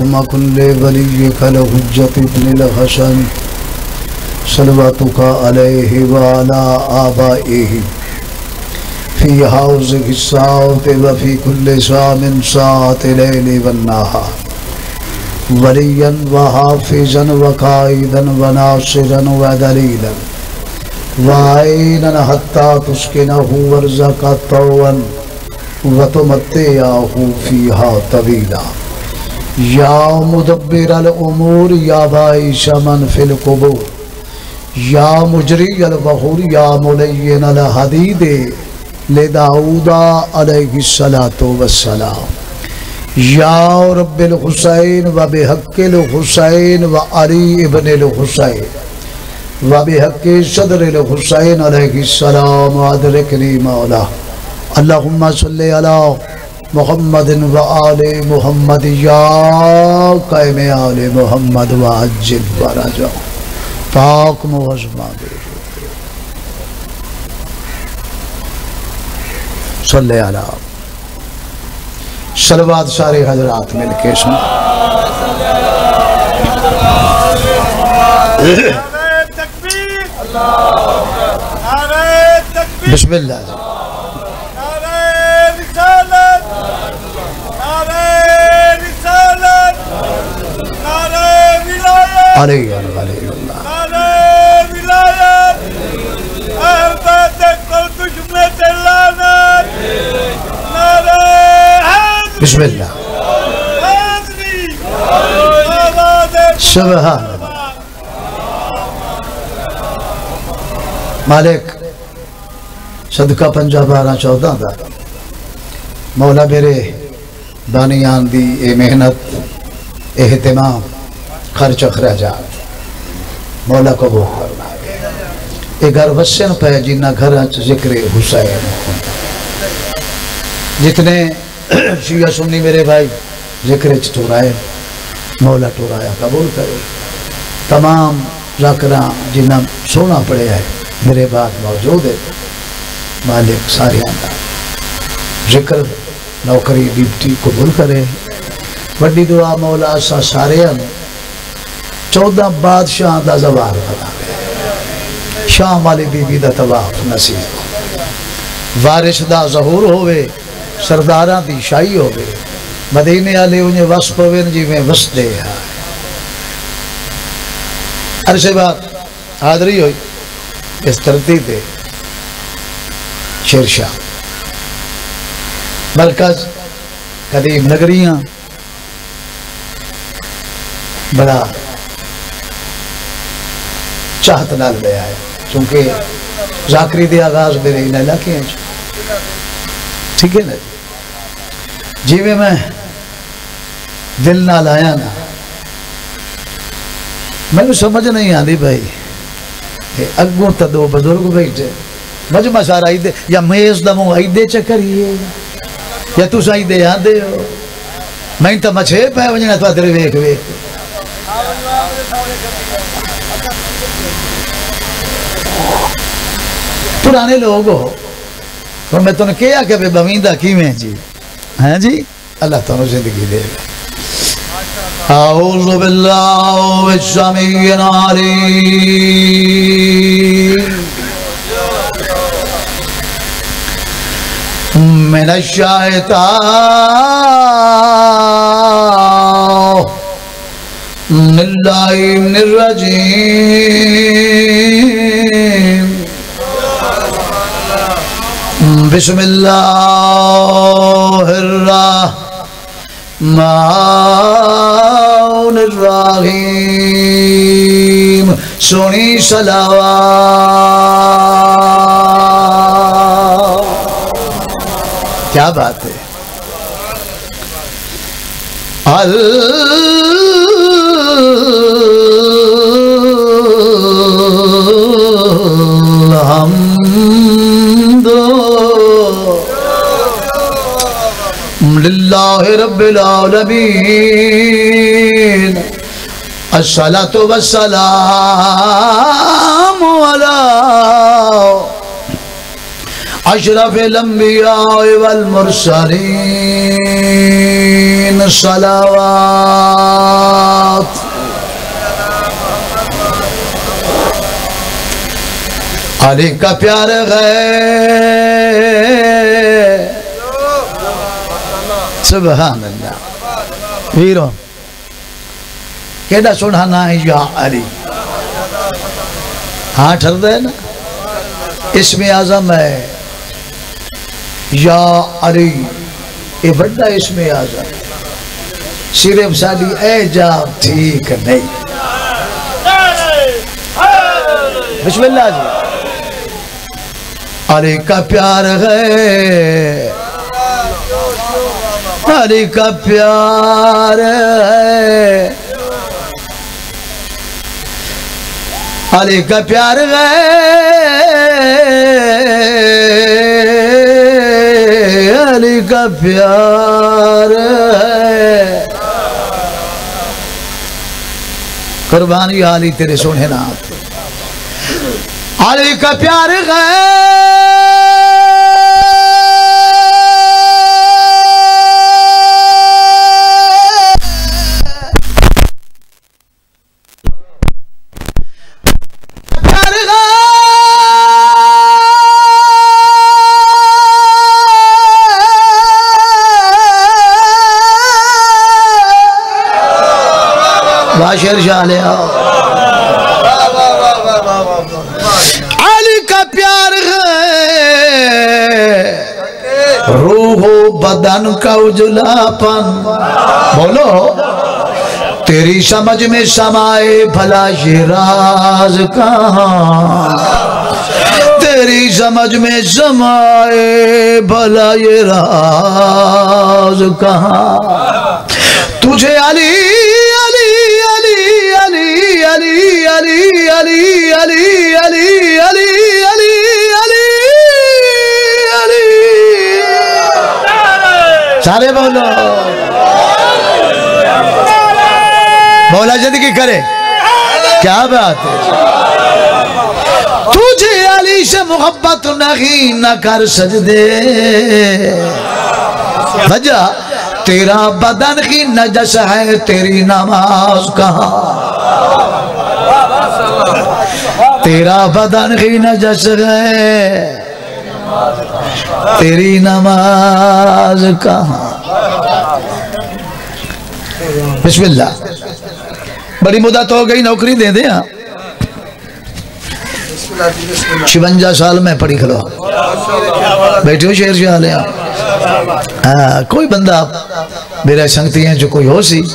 اللهم كن لوليك الحجة ابن الحسن صلواتك عليه وعلى آبائه في حوزه الساعة وفي كل سام ساعة الليل والنهار وليا وحافظا وقائدا وناصرا ودليلا وعينا حتى تسكنه ورزقا طوعا وتمتعه فيها طويلا يا مدبر الأمور يا باعث من في القبور يا مجري البحور يا ملين الحديد لداود عليه الصلاة والسلام یا رب الحسین و بحق الحسین و علی ابن الحسین و بحق صدر الحسین علیہ السلام ادرکنی مولا اللہم صلی علی محمد و آل محمد یا قائم آل محمد و عجل فرجہ پاک معظمہ صلی علی صلوات سارے حضرات مل کے سن بسم اللہ علیہ اللہ بسم اللہ سبحان اللہ مالک صدقہ 50-12-14 دا مولا میرے بانیان دی اے محنت اہتمام خرچ اخراجات مولا کو وہ کرنا اے گھر وسن پہ جنہ گھر ذکر حسین جتنے شیعہ سنی میرے بھائی ذکر ٹورائے مولا ٹورایا قبول کرے تمام ذاکران جنہ سونا پڑے ہے میرے بعد موجود ہے مالک سارے آندہ ذکر نوکری ڈیوٹی قبول کرے بڑی دعا مولا سا سارے آن 14 بادشاہ دا زوار بنا گئے شاہ والی بی بی دا طواف نصیب وارث دا ظہور ہوئے سرداراں دی شاہی ہوئے مدینے آلے انہیں وصف ہوئے جی میں وصف دے عرصے بات حاضری ہوئی اس ترتیب دے شیرشاہ مرکز قدیم نگریاں بڑا چاہت نال دے آئے چونکہ ذاکری دے آغاز میرے انہیں علاقے ہیں ٹھیک ہے نا جی میں دل نہ لایا نا میں نے سمجھ نہیں آدھی بھائی اگوں تا دو بزرگ بیٹھے مجمع سارا آئی دے یا میز دموں آئی دے چکریے یا تو سائی دے یہاں دے ہو میں تا مچھے پہ وجنہ تو ادھر ویک ویک پرانے لوگ ہو اور میں تو نے کیا کہ بے بمیندہ کی میں جی ہیں جی اللہ تعالیٰ زندگی دے اعوذ باللہ السمیع العلیم من الشیطان اللعین الرجیم بسم اللہ الرحمن الرحیم سونی صلوات کیا بات ہے الحمد للہ رب العالمین الصلاة والسلام علی اشرف الانبیاء والمرسلین صلوات علی کا پیار ہے سبحان اللہ ویرو کیڑا سونا نا ہے یا علی ہاں ٹھر دے نا اسم اعظم ہے یا علی یہ بڑا اسم اعظم صرف ساڑی ایجاب ٹھیک نہیں بسم اللہ جی علی کا پیار ہے علی کا پیار ہے علی کا پیار ہے علی کا پیار ہے قربانی علی تیرے سونے نات علی کا پیار ہے شیر شاہ لیا علی کا پیار ہے روح و بدن کا اجلا پن بولو تیری سمجھ میں سمائے بھلا یہ راز کہاں تیری سمجھ میں سمائے بھلا یہ راز کہاں تجھے علی علی علی علی علی علی علی علی علی علی سارے بولو مولا زندگی کرے کیا بات ہے تجھے علی سے محبت نہیں نہ کر سجدے وجہ تیرا بدن کی نجس ہے تیری نماز کہاں تیرا بدن کی نجس ہے تیری نماز کہاں بسم اللہ بڑی مدت ہو گئی نوکری دے دیں 56 سال میں پڑھی کھلو بیٹھے ہو شہر شاہ لیا کوئی بندہ میرے سنگتی ہیں جو کوئی ہو سی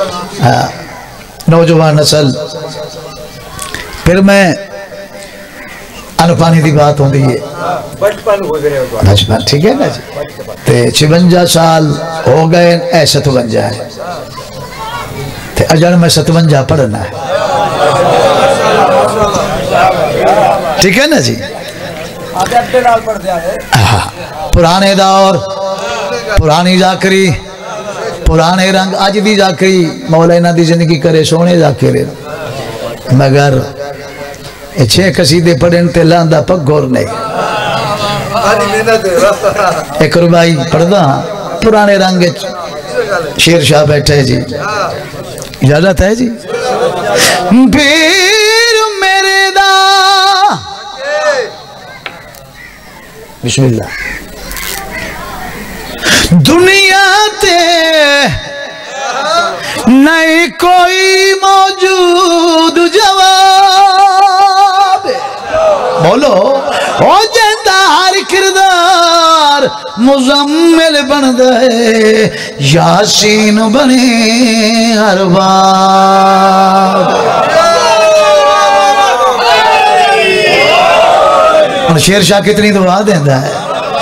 نوجوان نسل پھر میں انپانی دی بات ہوں دی ہے بچپن ٹھیک ہے نا جی 56 سال ہو گئے اے 57 ہے اجڑ میں 57 پڑھنا ہے ٹھیک ہے نا جی پرانے دور پرانی ذاکری پرانے رنگ آج دی ذاکری مولانا دی زندگی کرے سونے ذاکرے مگر 6 قصیدے پڑھن تے لاندہ پک گور نہیں ایک ربائی پڑھدا پرانے رنگ شیر شاہ بیٹھے جی اجازت ہے جی پیر میرے دا بسم اللہ دنیا تے نہیں کوئی موجود جواب بولو او جیندہ ہر کردار مزمل بن دے یاسین بنے ہر باب اور شیر شاہ کتنی دعا دیندہ ہے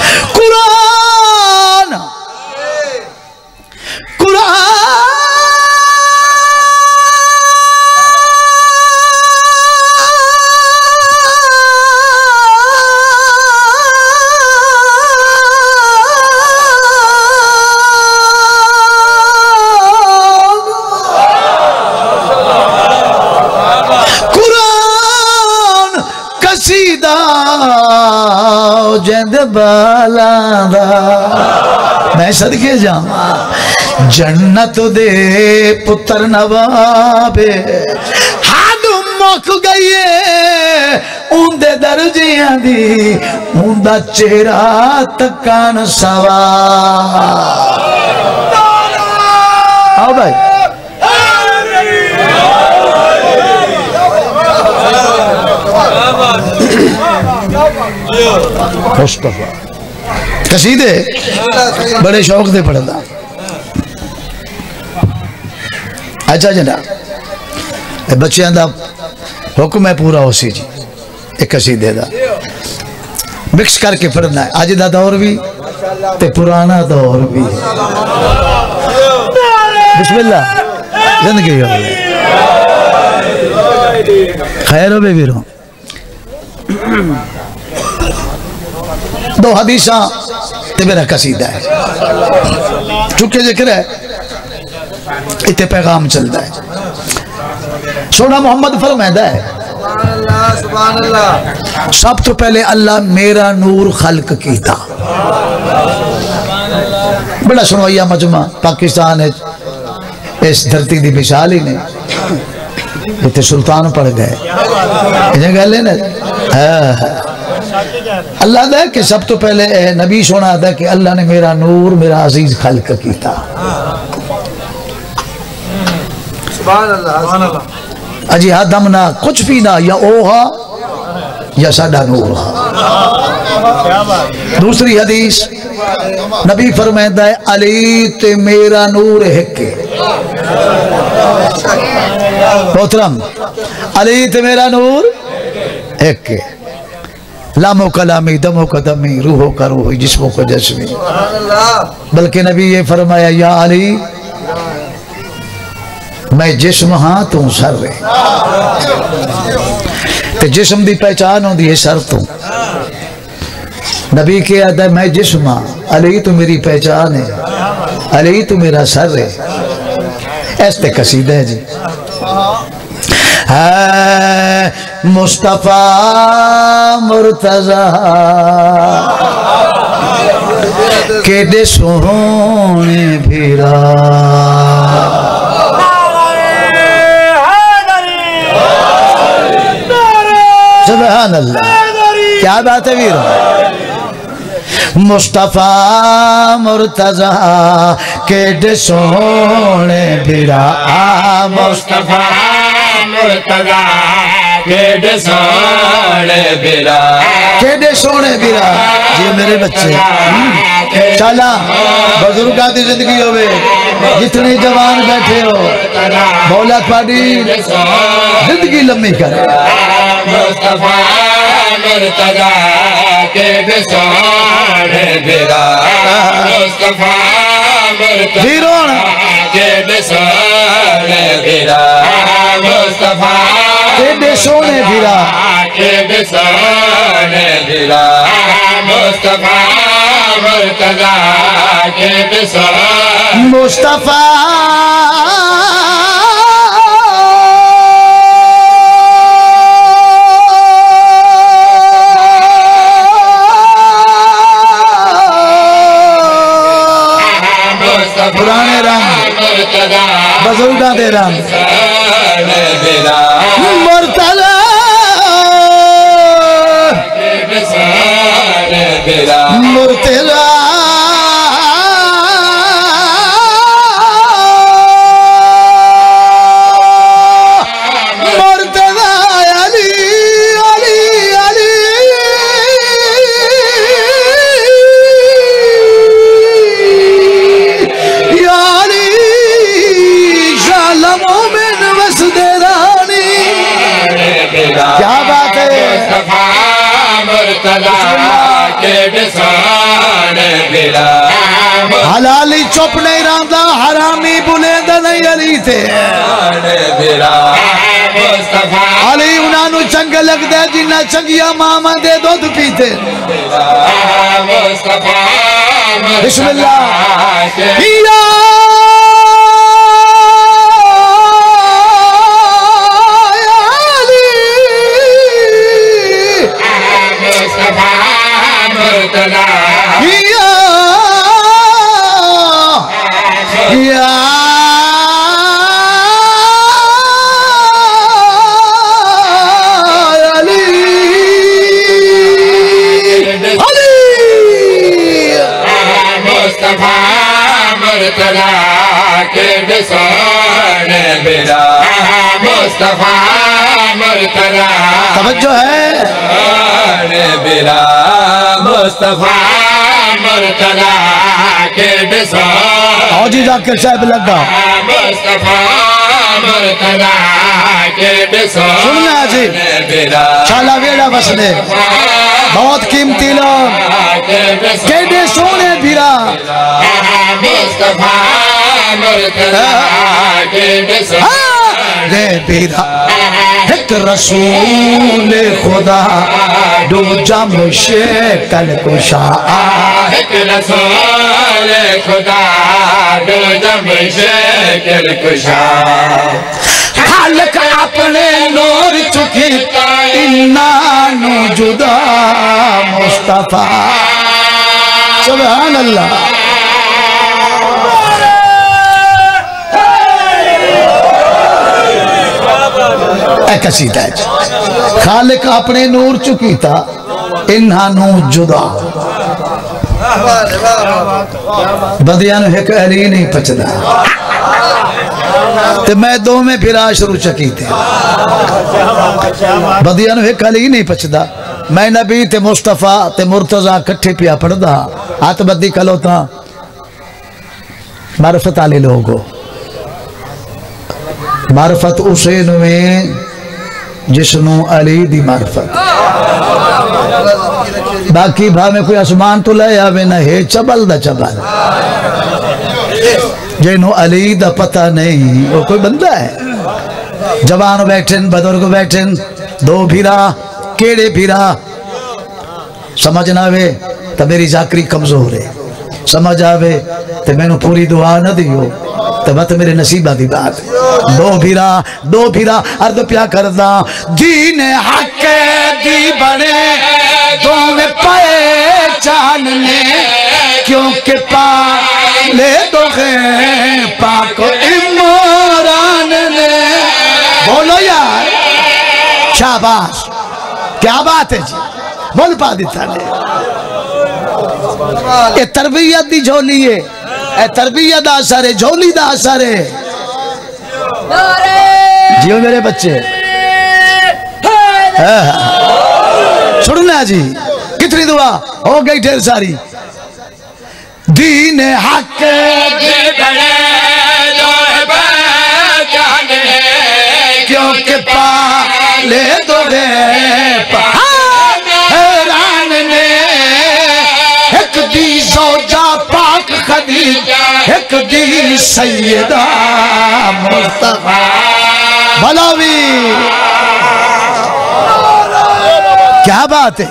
جند بالاندہ میں صدقے جاما جنت دے پتر نوابے حد مک گئیے اندے درجیاں دی اندہ چہرہ تکان سوا آؤ بھائی مصطفیٰ قصیدے بڑے شوق دے پڑھنا اچھا جناب بچے دا حکم ہے پورا ہو سی جی ایک قصیدے دا مکس کر کے پڑھنا ہے آج دا دور بھی تے پرانا دور بھی بسم اللہ زندگی ہو خیر ہو بے بیروں دو حدیثاں تے میرا قصیدہ ہے چونکہ ذکر ہے اتنے پیغام چلتا ہے سونا محمد فرمائدہ ہے سبحان اللہ سب تو پہلے اللہ میرا نور خلق کیتا بڑا سنویا مجمع پاکستان ہے اس دھرتی دی مثال ہی نہیں اتنے سلطان پڑھ گئے انہیں کہہ لینا اللہ دا کہ سب تو پہلے نبی سونا دا کہ اللہ نے میرا نور میرا عزیز خلق کیتا سبحان اللہ اجی آدم نہ کچھ بھی نہ یا اوہا یا ساڈا نور ہا دوسری حدیث نبی فرمائدہ ہے علی تے میرا نور ہے محترم علی تے میرا نور ایک لامو کلامی دمو کا دمی روحو کا روحی جسموں کا جسمی بلکہ نبی یہ فرمایا یا علی میں جسم ہاں تو سر رہے تے جسم دی پہچان ہوں دی سر تو نبی کے عدہ میں جسم ہاں علی تو میری پہچان ہے علی تو میرا سر ہے ایسے قصیدہ ہے جی مصطفیٰ مرتضیٰ کے دے سونے بھیرا سبحان اللہ کیا بات ہے ویرو مصطفیٰ مرتضیٰ کے دے سونے بھیرا مصطفیٰ مرتضیٰ کیڑے سونے بیرا کیڑے سونے بیرا یہ میرے بچے چالا بزرگاں دی زندگی ہوئے جتنے جوان بیٹھے ہو مولا پاڑی زندگی لمبی کرے مصطفیٰ مرتضیٰ کیڑے سونے بیرا مصطفیٰ مرتضیٰ کیڑے سونے بیرا مصطفیٰ کیڑے سونے بھیرا کیڑے سونے بھیرا مصطفیٰ مرتضیٰ کیڑے سونے مصطفیٰ پرانے رنگ بزرگاں دے رنگ مرتضیٰ مرتضیٰ کیا بات ہے حلالی چپ نہیں رہا حرامی بلیندہ نہیں علی تھے علی انہاں نو چنگ لگ دے جنہ چنگیا ماما دے دودھ پیتے بسم اللہ یا میرا مصطفیٰ مرتضیٰ توجہ ہے میرا مصطفیٰ مرتضیٰ کے بسال اور جی ذاکر صاحب لگا مصطفیٰ مرتضیٰ کے بسال سننا جی شالا ویڑا بسنے بہت قیمتی لوگ کیڑے سونے بھیرا مصطفیٰ مرتضیٰ کے بسال رے بھیرا ایک رسول خدا دو جم شکل کشا ایک رسول خدا دو جم شکل کشا خالق اپنے نور چکی انانو جدا مصطفیٰ سبحان اللہ ایک قصیدہ ہے خالق اپنے نور چکی تھا انہانو جدا بدیانو ایک علی نہیں پچدا تے میں دو میں پھرا شروع چکی تھے بدیانو ایک علی نہیں پچدا میں نبی تے مصطفیٰ تے مرتضیٰ کٹھے پیا پڑھدا ہاتھ بدی کلو تا معرفت آلے لوگو معرفت اسین میں جسنو علی دی معرفت باقی بھا میں کوئی اسمان تو لے آوے نہ ہے چبل دا چبل جنہوں علی دا پتہ نہیں وہ کوئی بندہ ہے جوان بیٹھن بدرگ بیٹھن دو بھیرا کیڑے بھیرا سمجھ نہ آوے تو میری ذاکری کمزور ہے سمجھ آوے تو میں نے پوری دعا نہ دیو تو بات میرے نصیبہ دی بات دو بھیرا ارد پیا کردہ دین حق دی بڑے دو میں پہچاننے کیونکہ پالے دو غیر پاک عمران نے بولو یار شاباش کیا بات ہے جی بول پا دیتا نے اے تربیت دی جھولی ہے اے تربیت دا اثر ہے جھولی دا اثر ہے جیو میرے بچے سننا جی کتنی دعا ہو گئی ڈھیر ساری دین حق دی بڑے دو پہچانے کیونکہ پالے دو غیر حیران نے ایک دی زوجہ پاک خدیجہ ایک دی سیدہ مصطفیٰ بلاوی کیا بات ہے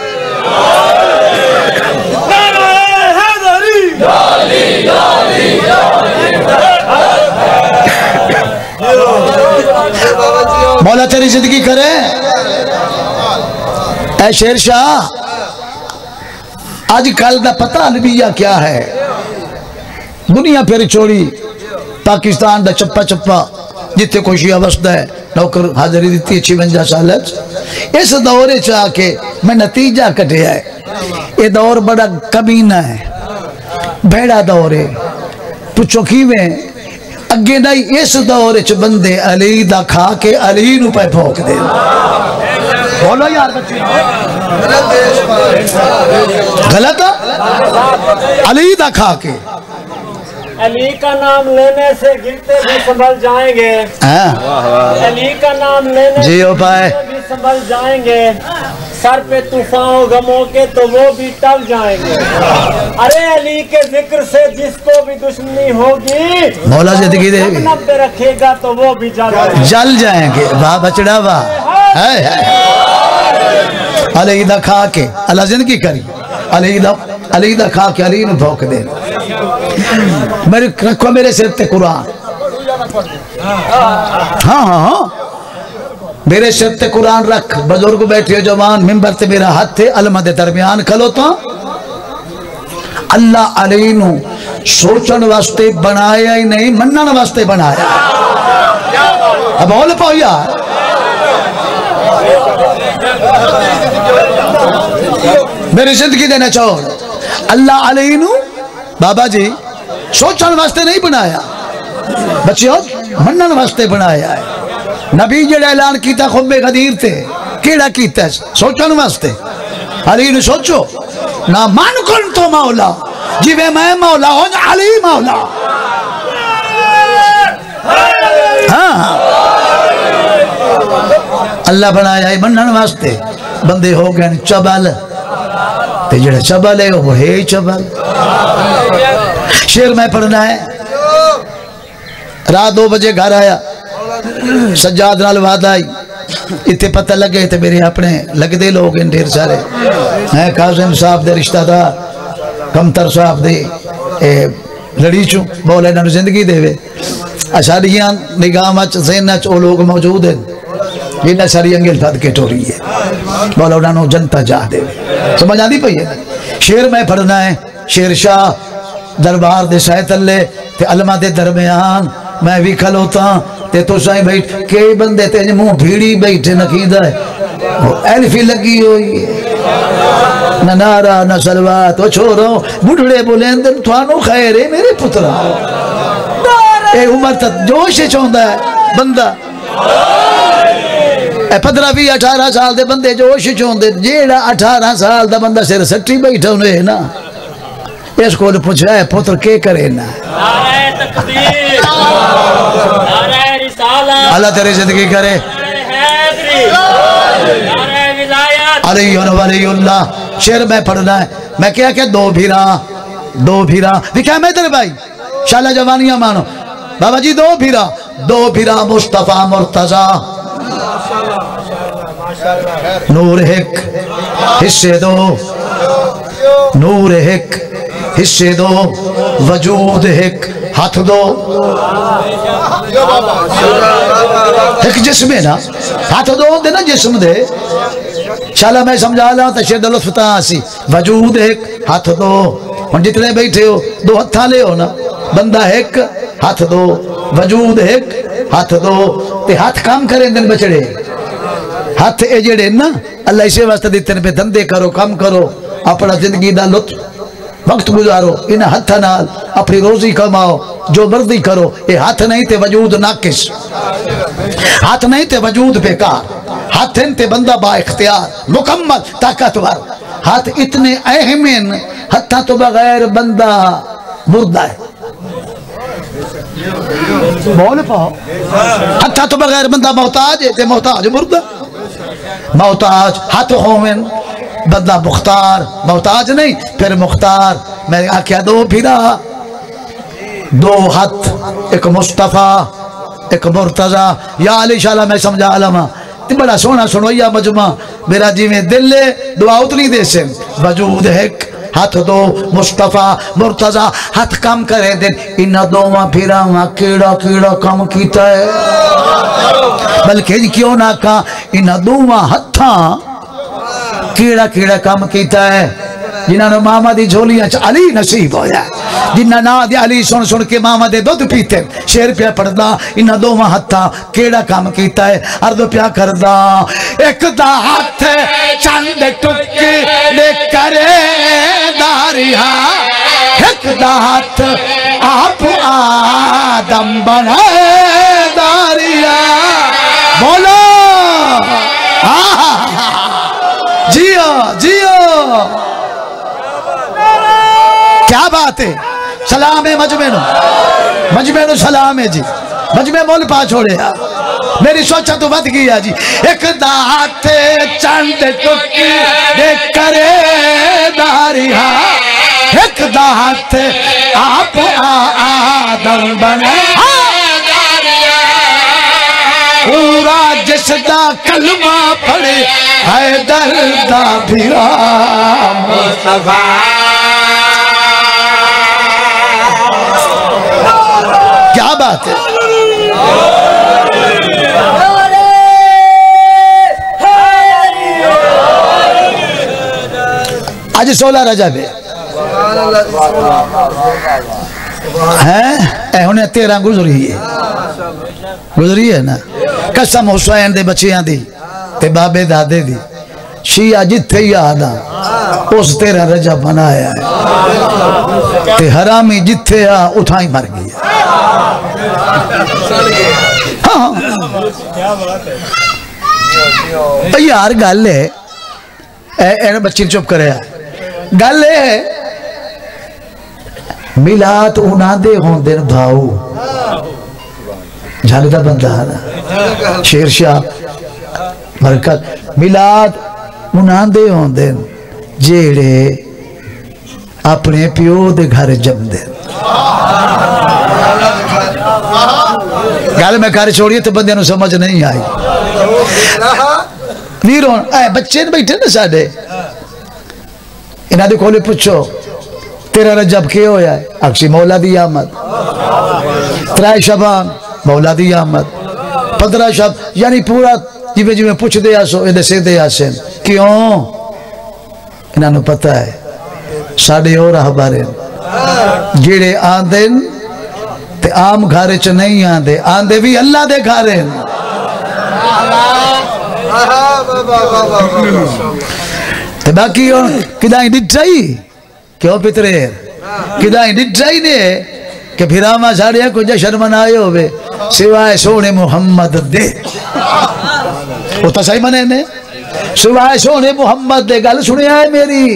مولا تیری زندگی کرے اے شیر شاہ آج کل دا پتہ البیہ کیا ہے دنیا پھر چھوڑی پاکستان دا چپا چپا جتے کوئی شیعہ وسط ہے نوکر حاضری دیتی 56 سالت اس دورے چاہ کے میں نتیجہ کٹے ہے یہ دور بڑا کمینہ ہے بھیڑا دورے پچھو کیویں اگے نہیں اس دورے چ بندے علی دا کھا کے علی نو پہ پھوک دے بولو یار بچے غلط علی دا کھا کے علی کا نام لینے سے گرتے بھی سنبھل جائیں گے علی کا نام لینے سے گرتے بھی سنبھل جائیں گے سر پہ طوفان غموں کے تو وہ بھی ٹل جائیں گے ارے علی کے ذکر سے جس کو بھی دشمنی ہوگی مولا زندگی دے گی پہ رکھے گا تو وہ بھی جل جائیں گے واہ بچڑا واہ علی دا کھا کے اللہ زندگی کری علی دا کھا کے علی نو بھوک دے رکھو میرے سر تے قرآن ہاں میرے سر تے قرآن رکھ بزرگ بیٹھے جوان ممبر تے میرا ہاتھ تے علمہ دے درمیان کھلو تو اللہ علی نو سوچن واسطے بنایا ہی نہیں منن واسطے بنایا اب بول پاؤ یار میری زندگی دینا چاہو اللہ علیہ نو بابا جی سوچن واسطے نہیں بنایا بچیوں منن واسطے بنایا ہے نبی جڑا اعلان کیتا خب غدیر تے کیڑا کیتا ہے سوچن واسطے علی نے سوچو نہ من کن تو مولا جی میں مولا ہوں علی مولا ہاں اللہ بنایا ہے منن واسطے بندے ہو گئے چبل تے جڑا چبل ہے وہ ہے چبل شیر میں پڑھنا ہے رات 2 بجے گھر آیا سجاد نال وعدہ آئی اتنے پتہ لگے تے میرے اپنے لگ دے لوگ ہیں ڈھیر سارے ہیں قاسم صاحب دے رشتہ دار کمتر صاحب دے لڑی چوں بولے نہ زندگی دے وے اشاریاں نگاہ مچ ذہن چ او لوگ موجود ہیں جنہیں ساری انگل پھد کے ٹوری ہے بولا انہوں نے جنتا جا دے سمجھ آدھی پئی ہے شیر میں پڑھنا ہے شیر شاہ دربار دے سائے تلے تے علماء دے درمیان میں بھی کھلوتا تے تو سائیں بیٹھ کئی بندے تے منہ بھیڑی بیٹھے نقیدہ ہے ایلفی لگی ہوئی ہے نہ نارا نہ سلوات وہ چھوڑو بڑھڑے بولیں دن توانو خیر ہے میرے پترہ اے عمر تک جوش چوندہ ہے بندہ 15-18 سال دے بندے جوش چوندے جیڑا 18 سال دا بندہ سر سٹی بیٹھا انہیں نا اس کو پوچھا ہے پتر کے کرے نا نعرہ تکبیر نعرہ رسالت اللہ تیرے زندگی کرے نعرہ ولایت علیہ ولی اللہ شیر میں پڑھنا ہے میں کیا کہ 2 بھیرا دکھا میں تیرے بھائی شالہ جوانیاں مانو بابا جی 2 بھیرا مصطفیٰ مرتضی نور ایک حصے 2 نور ایک حصے 2 وجود ایک ہاتھ 2 ایک جسم ہے نا ہاتھ 2 دے نا جسم دے شالا میں سمجھا لہا تشہد لطف تاسی وجود ایک ہاتھ 2 ہن جتنے بیٹھے ہو 2 ہتھا لے ہو نا بندہ ایک ہاتھ 2 وجود ایک ہاتھ 2 تے ہاتھ کام کریں دن بچڑے ہاتھ اے جڑے نا اللہ اسے واسطہ دیتے پہ دندے کرو کام کرو اپنا زندگی دا لطف وقت گزارو انہیں ہاتھ نال اپنی روزی کماؤ جو مرضی کرو یہ ہاتھ نہیں تے وجود ناقص ہاتھ نہیں تے وجود بیکار ہاتھ تے بندہ با اختیار مکمل طاقتور ہاتھ اتنے اہم ہیں ہاتھاں تو بغیر بندہ مردہ ہے بول پاؤ ہاتھاں تو بغیر بندہ محتاج ہے تے محتاج مردہ محتاج ہاتھ ہومن بندہ مختار محتاج نہیں پھر مختار میں آکھیا 2 بھیرا 2 ہاتھ ایک مصطفیٰ ایک مرتضی یا علی شالا میں سمجھا علماء تی بڑا سونا سنویا مجمع میرا جی میں دل لے دعا اتنی دے سے وجود ایک ہاتھ 2 مصطفیٰ مرتضی ہاتھ کام کرے دن انہا 2 بھیرا کیڑا کام کیتا ہے بلکہ کیوں نہ کہا انہا 2 ہتھاں کیڑا کام کیتا ہے جنہاں نے ماما دی جھولیاں علی نصیب ہویا جنہاں نا دی علی سن کے ماما دے دودھ پیتے شیر پیا پڑھدا انہاں 2 ہتھاں کیڑا کام کیتا ہے عرض پیا کردا ایک دا ہاتھ چند ٹکڑے کرے داریا ایک دا ہاتھ آپ آدم بنائے داریا بولو جیو کیا بات ہے سلام ہے مجمع نو سلام ہے جی مجمع مول پا چھوڑے میری سوچا تو بد گیا جی ایک دات چند ٹکڑے کرے داریا ایک دات آپ آدم بنے پورا جس دا کلمہ پڑے حیدر دا بھیرا مصطفیٰ کیا بات ہے آج 16 رجب ہے انہیں 13 گزری ہے نا قسم حسین دے بچیاں دی تے بابے دادے دی شیعہ جتھے یادا اس 13 رجب بنایا ہے تے حرامی جتھے اتھائی مر گیا ہاں یار گل ہے بچی چپ کرے گل ہے میلاد انہاں دے ہون دن بھاؤ جھالدہ بندہ نا شیر شاہ برکت میلاد انہاں دے ہون دن جیڑے اپنے پیو دے گھر جم دن گل میں کار چھوڑیے تو بندے نو سمجھ نہیں آئی ویرون بچے بیٹھے نا ساڑھے انہاں دے کھولے پوچھو تیرا رجب کیا ہویا ہے اکشی مولا دی آمد 3 شبان مولا دی آمد 15 شب یعنی پورا جی میں پوچھ دے آسو ادھے سے دے آسن کیوں انہاں نو پتہ ہے ساڑھے اور رہبارے جیڑے آندن تے عام گھارے چ نہیں آندے آندے بھی اللہ دے گھارے تے باقی کدائیں ڈٹھائی کیوں پترے کدائیں ڈٹھائی نے کہ پھراما ساڑھیا کو جشن منائے ہوئے سوائے سونے محمد دے وہ تا صحیح منے نے سوائے سونے محمد دے گل سنے آئے میری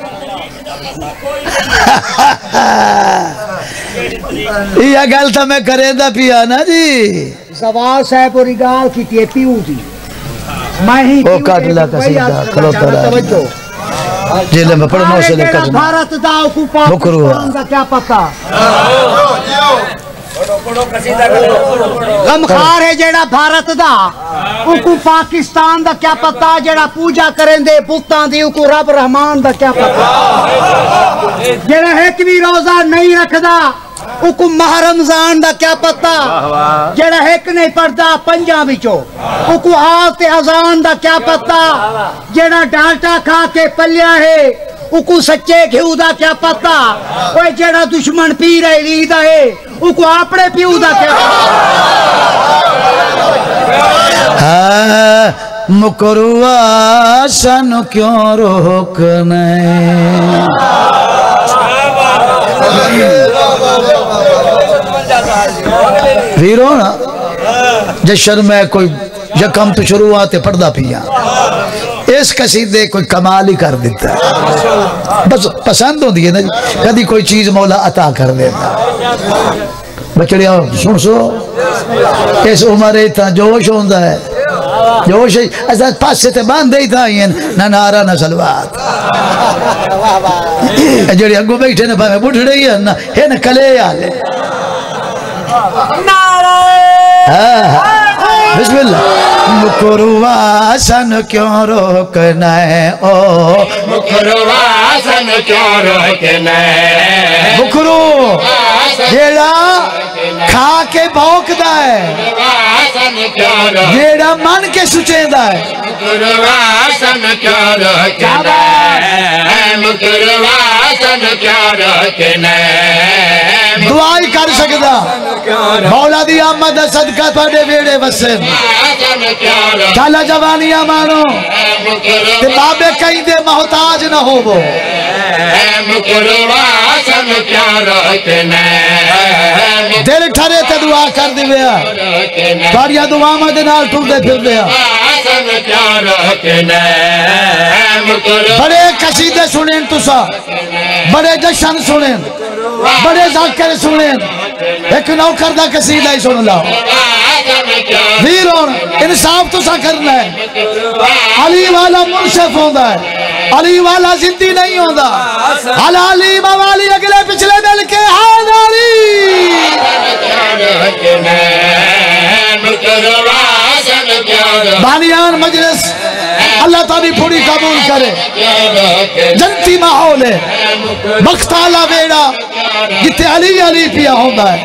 یہ گل تا میں کرے دا پیا نا جی سوال صاحب اور گال کی تی پیو دی میں ہی او کاٹ اللہ کا سیدھا کھلو ترہ جیلے میں پڑھنا اسے لے کٹنا بھارت دا کو پاکستان دا کیا پتا غمخار ہے جیڑا بھارت دا کو پاکستان دا کیا پتا جیڑا پوجا کریں دے بتاں دی کو رب رحمان دا کیا پتا جیڑا ایک بھی روزہ نہیں رکھدا کو ماہ رمضان دا کیا پتا جیڑا ایک نہیں پڑھدا پنجاں وچوں کو آتے اذان دا کیا پتا جیڑا ڈالٹا کھا کے پلیا ہے کو سچے گھیو دا کیا پتا کوئی جیڑا دشمن پی رہے لیدہ ہے کو اپنے پیو دا کیا پتا مکروا سن کیوں روکنے ویرو نا جشن میں کوئی یکم تو شروعات پڑھدا پیا اس قصیدے کوئی کمال ہی کر دیتا ہے بس پسند ہو دیئے نا جی کدی کوئی چیز مولا عطا کر دیتا بچڑیا سن سو اس عمرے تا جوش ہوندہ ہے جوش ہے ایسا پاس سے تے باندھے ہی تھا نہ نارا نہ سلوات جڑی اگو بیٹھے نا پاہمیں بڑھ رہی ہے نا کلے آلے بسم اللہ مکروا سن کیوں روکنا ہے او مکروا سن کیوں روکنا ہے مکرو جیڑا کھا کے بھوکدا ہے جیڑا من کے سچیندہ ہے مکروا سن کیوں روکنا ہے مکروا سن کیوں روکنا ہے دعائی کر سکتا مولا دی آمد صدقہ پڑے ویڑے وسن چالا جوانیاں مانو تے بابے کہیں دے محتاج نہ ہو وہ دل ٹھرے تے دعا کر دی ویا توڑیا دعا مدے نال ٹھوڑ دے پھر دیا بڑے قصیدے سنیں تسا بڑے جشن سنیں بڑے ذاکر سنیں ایک نوکر دا قصیدہ ہی سن لاؤ ویرون انصاف تسا کرنا ہے علی والا منصف ہوندہ ہے علی والا زندی نہیں ہوندہ علی موالی اگلے پچھلے مل کے حال علی بانیان مجلس اللہ تعالی پوری قبول کرے جنتی ماحول ہے مختالا بیڑا جتے علی علی پیا ہوندہ ہے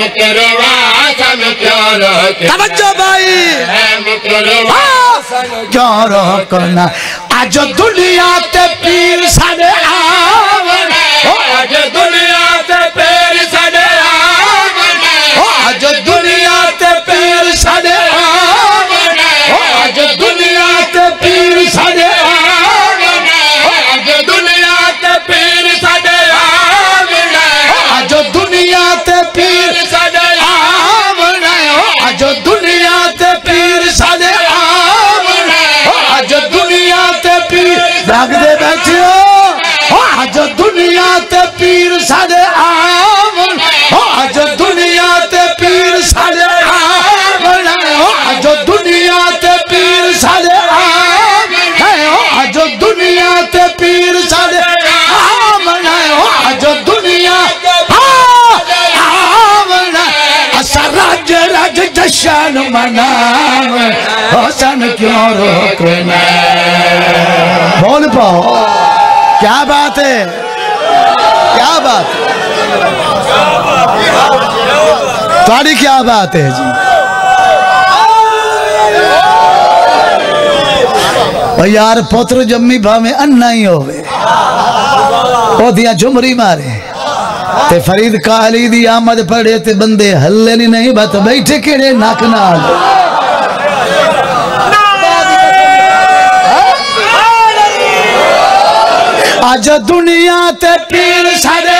توجہ بھائی کیوں روکنا آج دنیا تے پیر ساڑے آون آج دنیا تے پیر ساڑے آون آج دنیا تے پیر ساڑے آون آج دنیا تے پیر ساڑے آون آج دنیا تے پیر ساڑے آون آج دنیا تے پیر ساڑے آون جشن مناویں حسن کیوں روکنا بول پاؤ کیا بات ہے کیا بات تاری کیا بات ہے جی یار پوتر جمی بھا میں انہ ہی ہوئے او دیا جمری مارے تے فرید کالی دی آمد پڑے تے بندے ہلے نہیں بات بیٹھے کیڑے ناکنال آج دنیا تے پیر سڑے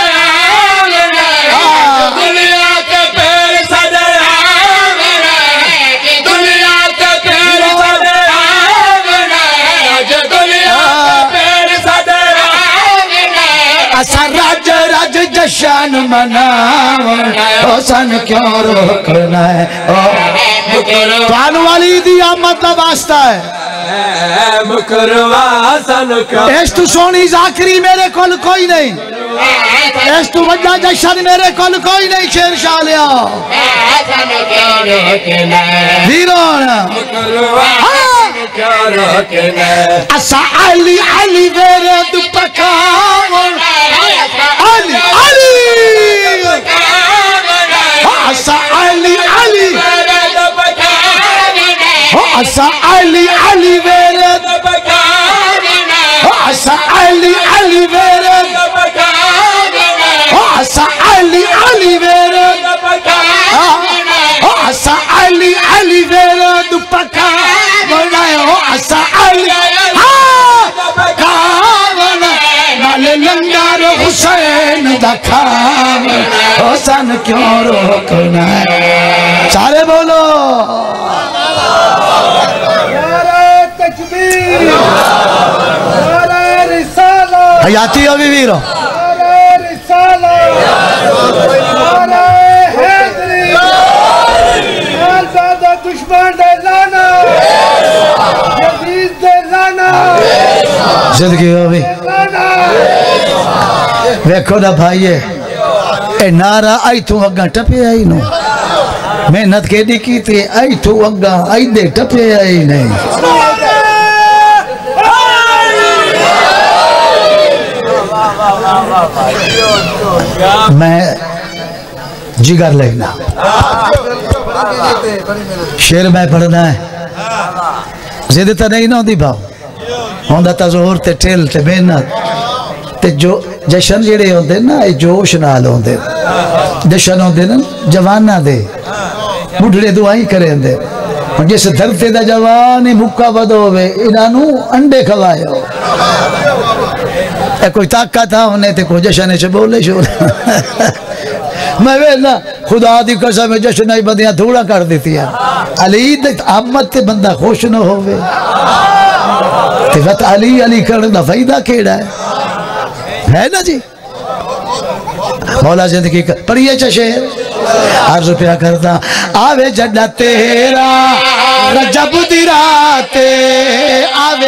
دنیا کے پیر سڑے دنیا کے پیر سڑے آج دنیا کے پیر سڑے اسا راج راج جشن مناون حسن کیوں روکنا ہے پان والی دی آمد کا واسطہ ہے ایس تو سونی ذاکری میرے کول کوئی نہیں ایس تو وجہ جشن میرے کول کوئی نہیں شیر شاہ لیا ویرون اسا علی علی میرے دپکاون علی علی اسا علی علی اسا علی علی میرے اسا علی علی میرے اسا علی علی میرے اسا علی علی میرے دپکا بنائے ہو اسا علی کامن نالے لنگار حسین دکھام حسن کیوں روکنا ہے سارے بولو حیاتی ہو بھی ویرو زندگی ہو بھی ویکھو نا بھائیے اے نارا آئی تو اگاں ٹپے آئی نو محنت کے دی کی تھی آئی تو اگاں آئی دے ٹپے آئی نہیں میں جگر لینا شیر میں پڑھنا ہے زیدتا نہیں نہ دی بھاؤ ہوندہ تا ظہور تے ٹھیل تے محنت تے جو جشن جڑے ہوندے نا جوش نال ہوندے جشن ہوندے نا جوانہ دے بڑھڑے دعائیں کریں دے جس دھرتے دا جوانی بھکا بدو ہوئے انہوں انڈے کھوائے ہو کوئی طاقت تھا انہیں تے کوئی جشن سے بولے شو میں ویلنا خدا دی قسم میں جشن آئی بندیاں تھوڑا کر دیتی ہیں علی آمد تے بندہ خوش نہ ہوئے تے وقت علی علی کرنا فائدہ کیڑا ہے نا جی مولا زندگی پڑھئے چشے عرض پیا کرتا آوے جڑا تیرا رجب دی راتے آوے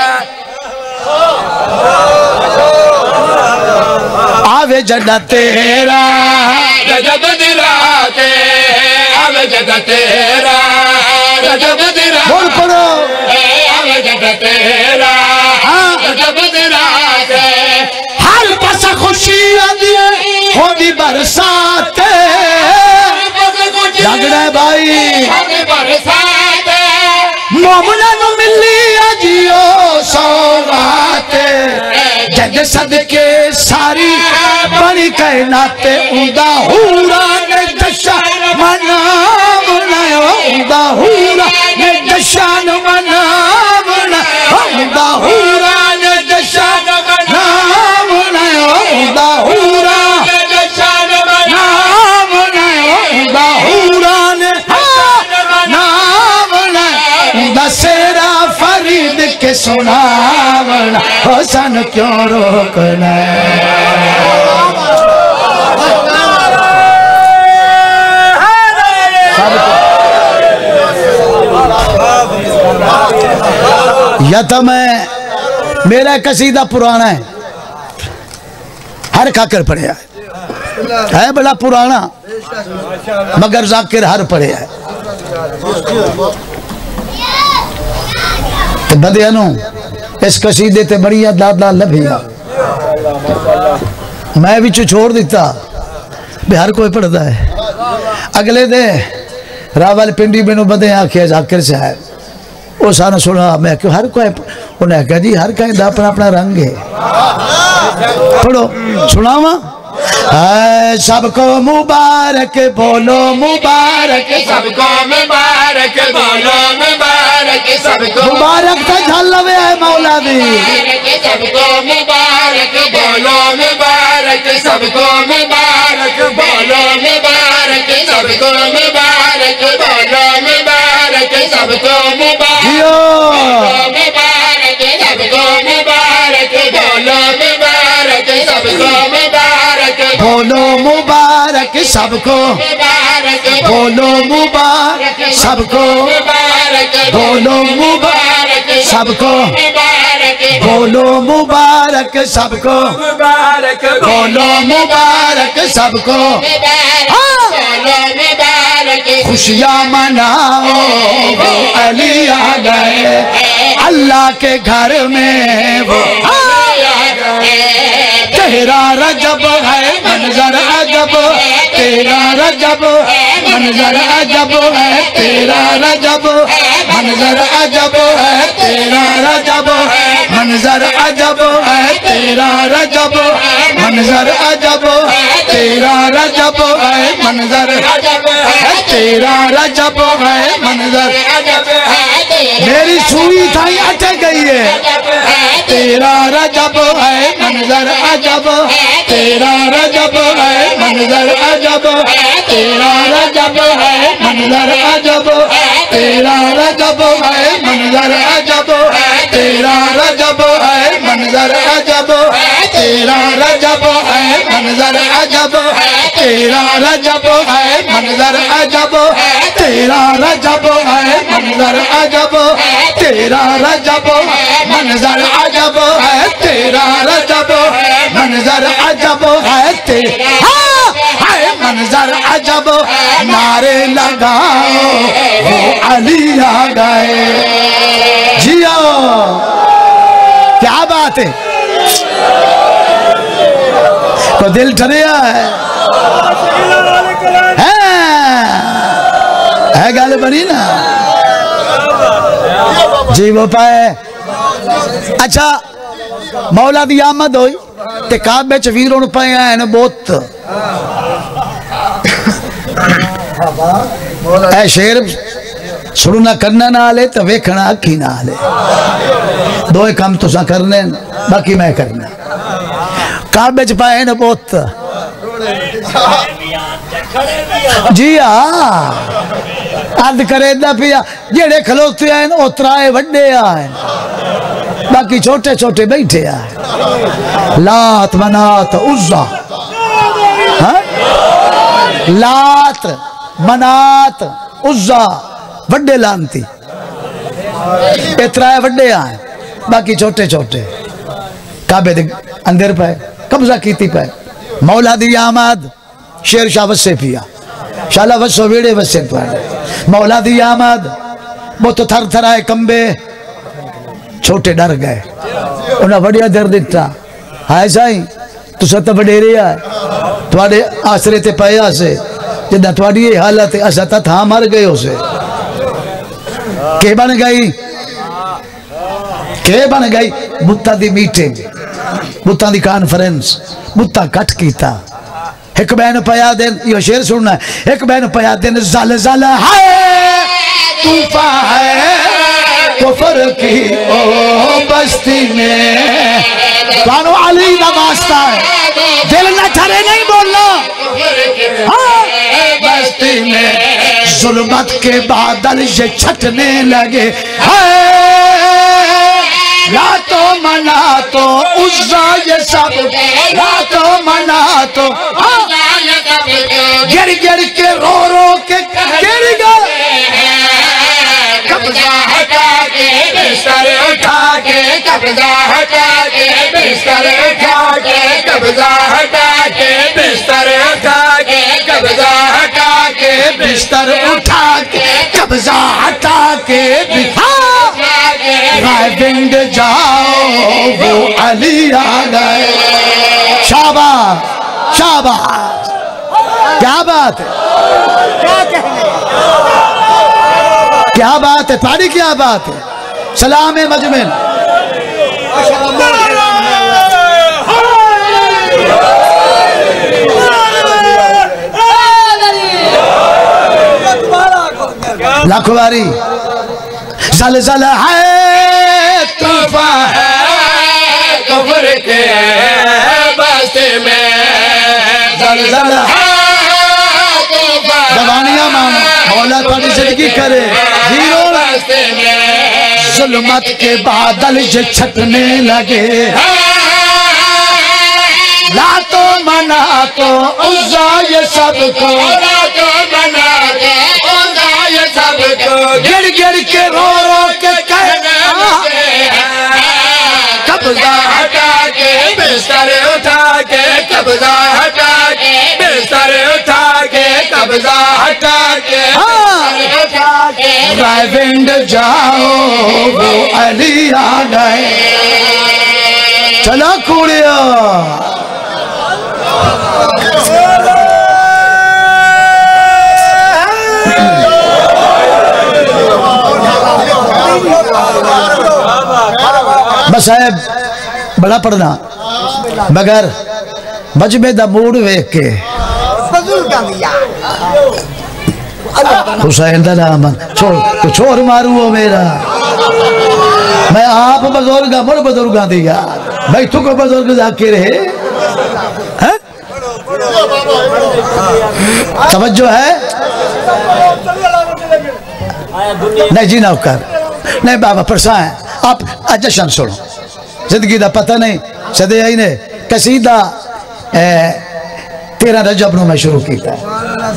آوے جڑا تیرا رجب دی راتے آوے جڑا تیرا رجب دی راتے بول پڑھو آوے جڑا تیرا رجب دی راتے ہر پاس خوشی آدھی ہوندی برساتے جاگڑا ہے بھائی مومنہ نو ملی آجیو سوراتے جگ صدقے ساری بڑی کائناتے اندہ ہورا نے جشن منامنا اندہ ہورا نے جشن منامنا اندہ ہورا نے جشن منامنا اندہ ہورا نے جشن منامنا اندہ ہورا نے نامنا اندہ سیرا فرید کے سناونا حسن کیوں روکنا یا تو میں میرا قصیدہ پرانا ہے ہر کھاکر پڑھے ہے بڑا پرانا مگر ذاکر ہر پڑھے ہے بدیانو اس قصیدے تے بڑی دادا لبھی میں بھی چھوڑ دیتا بے ہر کوئی پڑھتا ہے اگلے دے راول پنڈی بینو بدے آکھے ذاکر صاحب وہ سانا سنا میں کہ ہر کوئی انہیں کہا جی ہر کوئی دا اپنا اپنا رنگ ہے پڑھو سناوا سب کو مبارک بولو مبارک سب کو مبارک بولو مبارک سب کو مبارک تا جھلوے ہے مولا دی سب کو مبارک بولو مبارک سب کو مبارک بولو مبارک سب کو مبارک بولو مبارک سب کو مبارک مبارک سب کو مبارک بولو مبارک سب کو مبارک بولو مبارک سب کو بولو مبارک سب کو بولو مبارک سب کو بولو مبارک سب کو بولو مبارک سب کو خوشیاں مناؤ وہ علی آ گئے اللہ کے گھر میں وہ تیرا رجب ہے منظر عجب تیرا رجب منظر عجب ہے تیرا رجب منظر عجب ہے تیرا رجب منظر عجب ہے تیرا رجب منظر عجب ہے تیرا رجب ہے منظر عجب ہے تیرا رجب ہے منظر عجب ہے میری سوئی تھائی اٹک گئی ہے تیرا رجب ہے منظر عجب تیرا رجب ہے منظر عجب تیرا رجب ہے منظر عجب تیرا رجب ہے منظر عجب تیرا رجب ہے منظر عجب تیرا رجب ہے منظر عجب تیرا رجب ہے منظر عجب تیرا رجب ہے منظر عجب تیرا رجب منظر عجب ہے تیرا رجب منظر عجب ہے تیرا منظر عجب نعرے لگاؤ وہ علی آ گئے جیو کیا بات ہے کو دل ٹھریا ہے گل بنی نا جی وہ پائے اچھا مولا دی آمد ہوئی تے کعبے چ ویروں پائے ہیں بہت اے شیر سننا کرنا نہ آلے تو ویکھنا اکھی نہ آلے دوئے کام تو سا کرنے باقی میں کرنا کعبے چ پائے ہیں بہت جی ہاں عرض کرے دا پیا جیڑے کھلوتے ہیں اترائے وڈے آئیں باقی چھوٹے چھوٹے بیٹھے آئیں لات منات عزا لات منات عزا وڈے لانتی اترائے وڈے آئیں باقی چھوٹے چھوٹے کعبے دے اندر پائے قبضہ کیتی پائے مولا دی آمد شیر شاہ وسے پیا شالہ وسو ویڑے وسے پائے مولا دی آمد وہ تو تھر تھر آئے کمبے چھوٹے ڈر گئے انہاں وڈیا درد اٹھا ہائے سائیں تو ستا وڈے رہا ہے توڑے آسرے تے پایا سے جدہ توڑی یہ حالت ہے استا تھا مر گئے اسے کہ بن گئی کہ بن گئی بتا دی میٹنگ بتا دی کانفرنس بتا کٹ کیتا ایک بین پیا دن یہ شیر سننا ہے ایک بین پیا دن زلزلہ ہے طوفان ہے کفر کی او بستی میں کانو علی دا واسطہ ہے دل نہ ٹھرے نہیں بولنا بستی میں ظلمت کے بادل یہ چھٹنے لگے راتوں مناتوں عزا یہ سب راتوں مناتوں گر گر کے رو رو کے گر گر قبضہ ہٹا کے بستر اٹھا کے قبضہ ہٹا کے بستر اٹھا کے قبضہ ہٹا کے بستر اٹھا کے قبضہ ہٹا کے بستر اٹھا کے قبضہ ہٹا کے دکھا غائبند جاؤ وہ علی آ گئے شاباش شاباش کیا بات ہے کیا بات ہے پاری کیا بات ہے سلام مجمل لاکھوں باری زلزلہ ہے طوفان ہے کفر کے بستے میں زلزلہ ہے طوفان دوانیاں مانا مولا تھوڑی زندگی کرے ہیرو بستے میں ظلمت کے بادل جو چھٹنے لگے لا تو منا تو عزا یہ سب کو لا تو منا تو عزا یہ سب کو گر گر کے رو رو کے کہنے لگے قبضہ ہٹا کے بستر اٹھا کے قبضہ ہٹا کے بستر اٹھا کے قبضہ ہٹا کے غائبند جاؤ وہ علی آ گئے چلا کوڑیا بس صاحب بڑا پڑھنا مگر مجمع دا موڑ ویک کے حسین دا نام چھوڑ مارو ہو میرا میں آپ بزرگاں مڑ بزرگاں دیا بھائی تو کو بزرگ ذاکر ہے توجہ ہے نہیں جی نوکر نہیں بابا پرساں ہیں آپ جشن سنو زندگی دا پتہ نہیں صدی آئی نے قصیدہ 13 رجب نو میں شروع کیتا ہے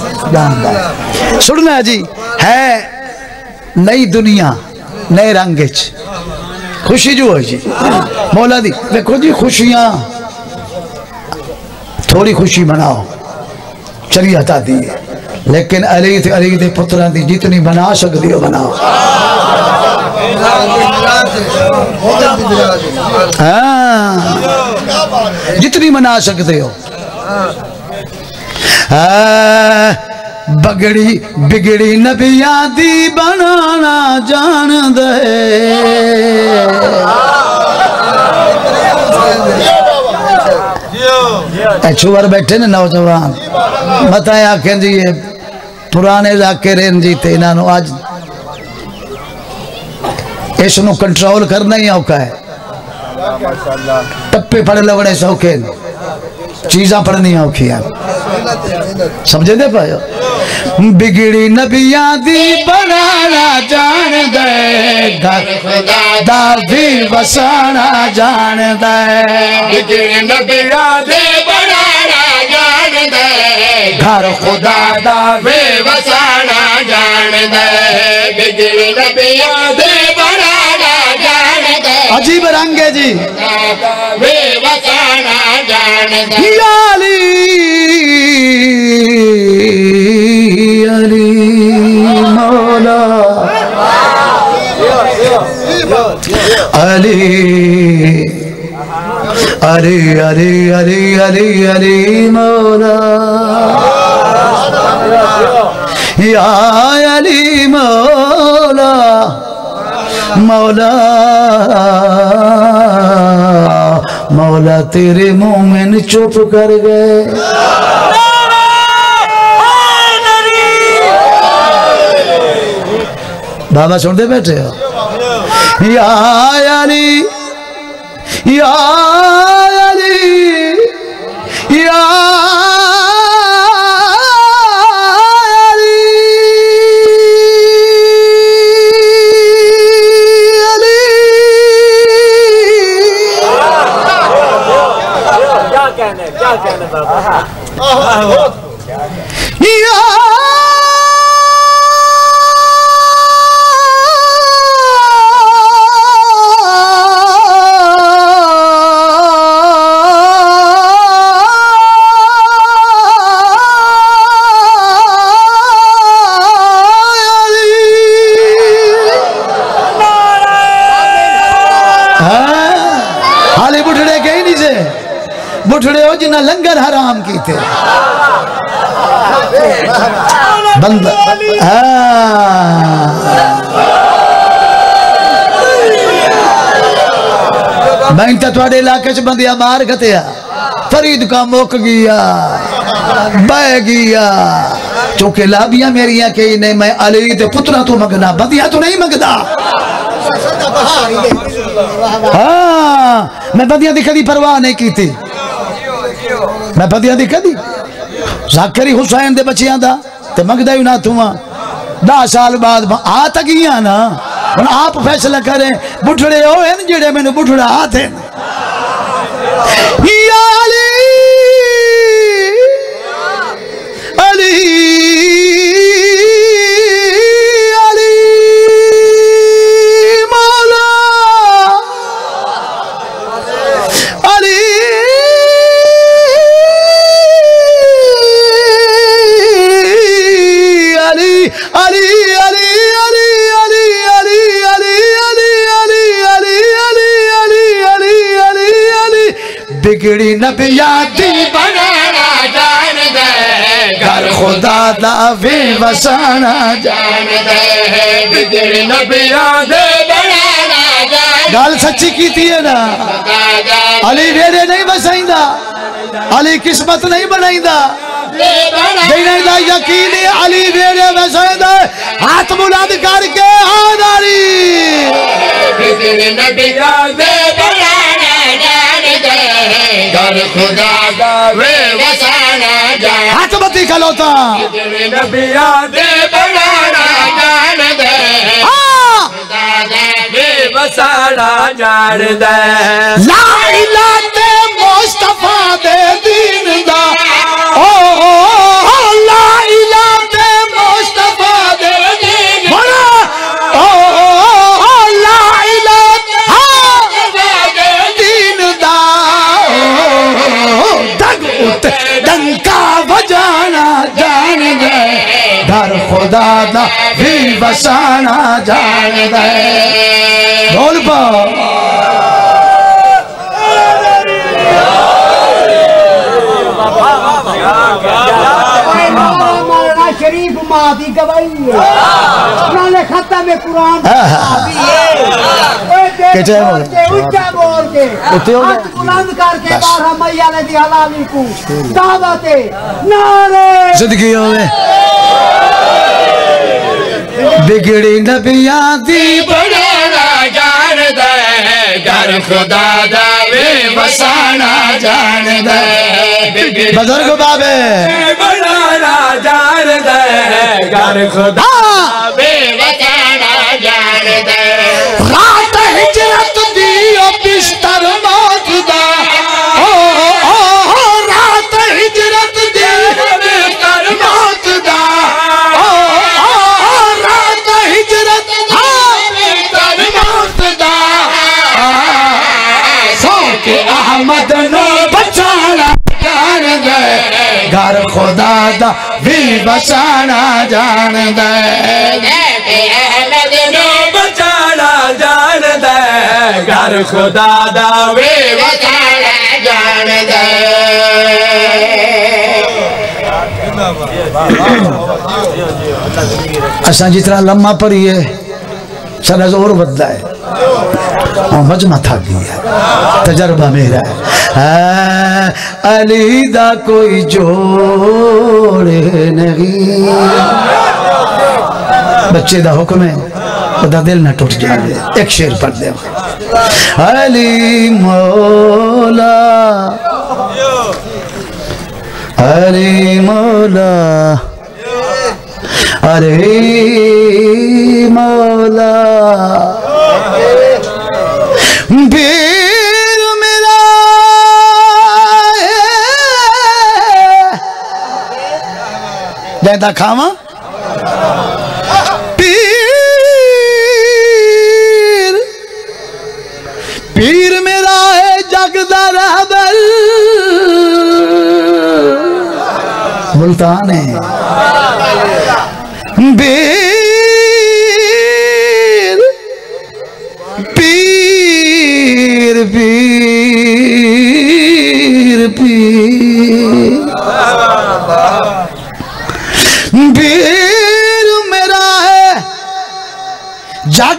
سننا جی ہے نئی دنیا نئے رنگچ خوشی جو ہے جی مولا دی دیکھو جی خوشیاں تھوڑی خوشی مناؤ چلی عطا دی لیکن علی دے پتران دی جتنی بنا سکتی ہو بناؤ جتنی منا سکتے ہو بگڑی نبیاں دی بنانا جان دے چھوار بیٹھے نا نوجوان بتائیں آکھیں جی یہ پرانے ذاکرین جیتے انہوں آج اس نو کنٹرول کرنا ہی اوکا ہے ٹپے پڑھ لوڑے سوکھے چیزاں پڑھنی اوکھی ہیں سمجھے دے پائے بگڑی نبیاں دی بنانا جان دے گھر خدا دا بھی وسانا جان دے بگڑی نبیاں دی بنانا جان دے گھر خدا دا بھی وسانا جان دے بگڑی نبیاں دی بنانا جان دے عجیب رنگ ہے جی بے وسانا جان دے یا علی علی مولا علی علی علی علی علی علی مولا یا علی مولا مولا مولا تیرے مومن چپ کر گئے بابا سن دے بیٹھے ہو یا علی یا علی یا کیا کہنے بابا بٹھڑے ہو جنہ لنگر حرام کی تھے بندہ میں تا تھوڑے علاقے سے بندیا مار گھتیا فرید کا موک گیا بہ گیا چونکہ لابیاں میری ہیں کہ نہیں میں علی دے پترہ تو مگنا بندیا تو نہیں مگدا ہاں میں بندیاں دی کدی پرواہ نہیں کی تھی میں بندیاں دی کدی زاکری حسین دے بچیاں دا تے مگدہ ہی نہ تھواں 10 سال بعد آتا گیا نا اور آپ فیصلہ کریں بٹھڑے ہوئے جڑے میں نے بٹھڑا آتے یا علی علی علی مولا علی علی علی علی بگڑی نبیات دی بنانا جان دے گھر خدا دا وے وسانا جان دے بگڑی نبیات دی بنانا جان دے گال سچی کی تھی ہے نا علی ویرے نہیں بسائندہ علی قسمت نہیں بنائندہ دینے دا یقینی علی ویرے بسائندہ ہاتھ بلند کر کے آداری بگڑی نبیات دی بنانا جان دے گھر خدا دا وے وسانا جان ہاتھ بتی کھلوتا نبیان دے بنانا جان دے خدا دا وے وسانا جان دے لا الہ تے مصطفیٰ دے دین دا لا الہ تے مصطفیٰ دے دین دا لا الہ تے دین دا ڈنکا بجانا جان دے گھر خدا دا بھی بسانا جان دے بول پا شریف ماں دی گواہی ہے قرآن ختم قرآن اچھا بول کے ہاتھ بلند کر کے بارہ میاں نے دی حلالی کو دعوت نعرے زندگی ہوئے بگڑی نبیاں دی بنانا جان دے گھر خدا دا وے وسانا جان دے بزرگ بابے بنانا جان دے گھر خدا وے وسانا جان دے رات ہجرت دیو بستر موت دا رات ہجرت دیو بستر موت دا رات ہجرت بستر موت دا سو کے احمد نو بچانا جان دے گھر خدا دا بھی بچانا جان دے احمد نو بچانا جان دے گھر خدا دا بھی بچانا جان دے اساں جتنا لمحہ پڑھیے سارا زور بدلا ہے اور مجمع تھا گیا تجربہ میرا ہے علی دا کوئی جوڑ نہیں بچے دا حکم ہے خدا دل نہ ٹوٹ جائے ایک شعر پڑھ دے علی مولا علی مولا علی مولا پیر میرا جائدہ کھاما پیر میرا ہے جگدہ رہبر ملتان ہے پیر پیر پیر پیر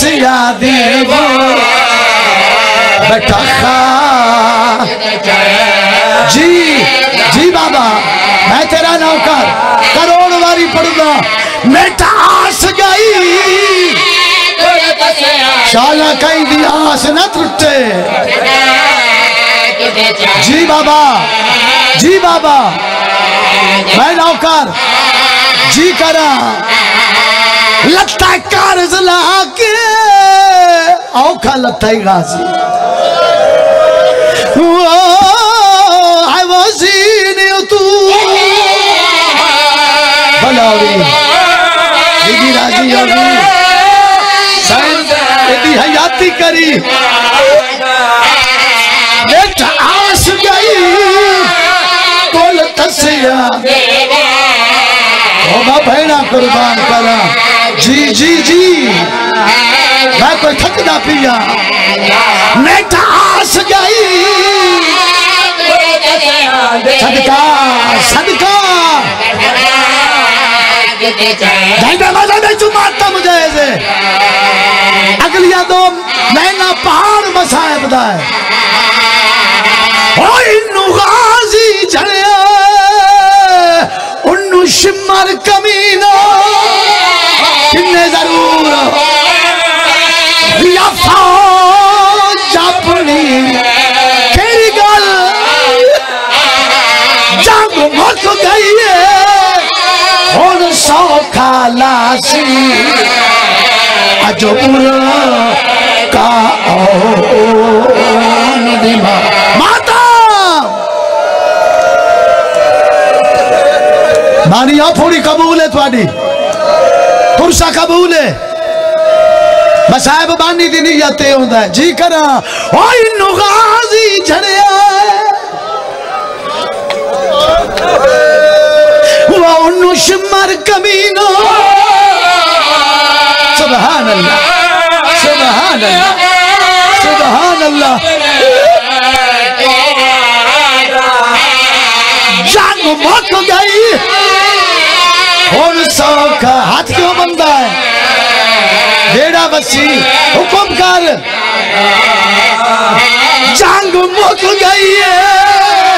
दसिया देवो बेटा खा जी बाबा मैं तेरा नौकर करोड़ बारी पढ़ूंगा बेटा आस गई शाला कहीं भी आस न टूटे जी बाबा मैं नौकर जी करा लत्ता कर्ज लाके औखा लत्ता ही गाजी तू भलावी दीदी राजी होगी यदि हयाती करी बेटा आस गई कोल तसिया होगा भैना कुर्बान करा जी मैं कोई थकदा पिया बेटा आस गई सदका मजा में चुमाता मुझे ऐसे अगलिया दो नैना पहाड़ बसाए बताए इन्नु गाजी झड़े उन्नु शिमर कमीनो किन्ने जरूर या फौज अपनी केरी गल जंग मुक गई और सौखा लासी अजो का माता मानी आ पूरी कबूल है थोड़ी पुरसा कबूल है बसाहिब बानी दी नियत होंदा है जी करा ओ इन्नु गाजी झड़िया वो उन्नु शिमर कमीनो सुभान अल्लाह सुभान अल्लाह सुभान अल्लाह जान मुक गई और सौखा हाथ क्यों बंदा है बेड़ा बसी हुक्म कर जांग मुक गई है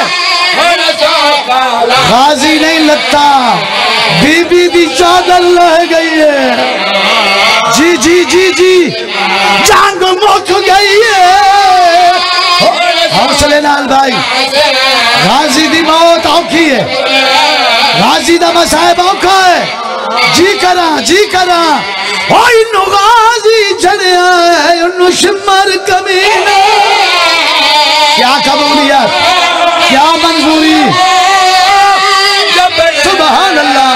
गाजी नहीं लगता बीबी दी चादर लह गई है जी जांग मुक गई है हौसले नाल भाई गाजी दी मौत औखी है गाजी दा मसाइब औखा है जी करा ओ इन्नु गाजी झड़िया है उन्नु शिमर कमीना क्या कबूलियत क्या मंजूरी सुभान अल्लाह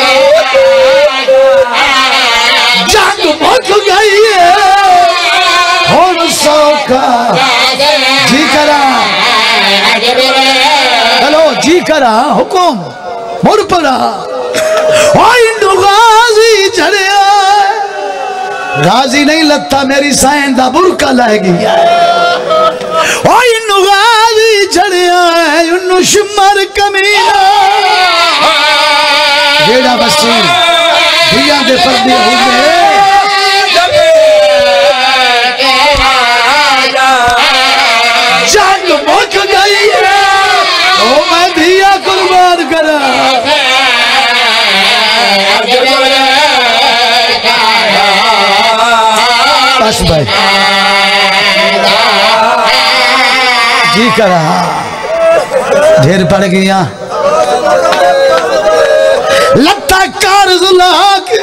जंग मुक गई है और सौखा जी करा हेलो जी करा हुकुम मुरपरा ओ इन्नु गाजी झड़िया गाजी नहीं लगता मेरी साइन दा बुरका लाएगी ओ इन्नु गाजी झड़िया है उन्नु शिमर कमीना जेड़ा बसी दिया दे पर्दे हुए जंग मुक गई है ओ मैं दिया कुर्बान करा बस भाई जी करा ढेर पड़ गया लगता कर्ज लाके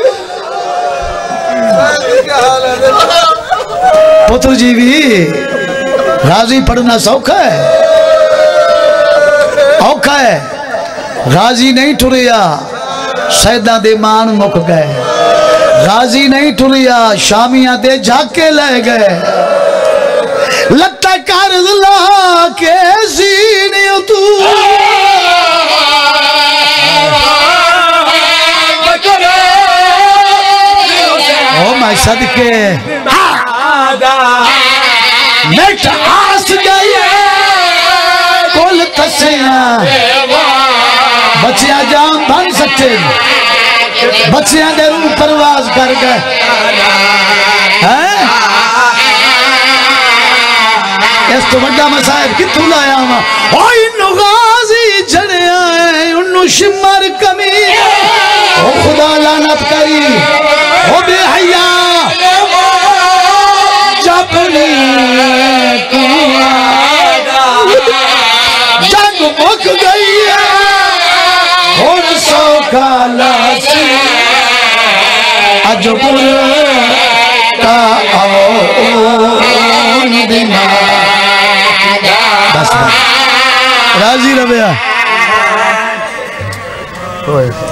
पुत्र जी भी गाजी पढ़ना सौखा है औखा है गाजी नहीं टुरिया सैदा दे मान मुक गए गाजी नहीं टुरिया शामिया दे झाके ले गए लगता कर्ज ला के सीने तू ओ मैं सदके नेट आस गई कुल तसिया बच्चियां जाम बन सकते बच्चियां दे रूह परवाज कर गए हैं تو بڑا مسائب کتوں لایا ہاں او انو غازی جڑیا ہے انو شمر کمی او خدا لعنت کری او بے حیا جبنی جنگ مک گئی ہے اور سو کالا سی عجبر کا آن دینا بس راضی ربیہ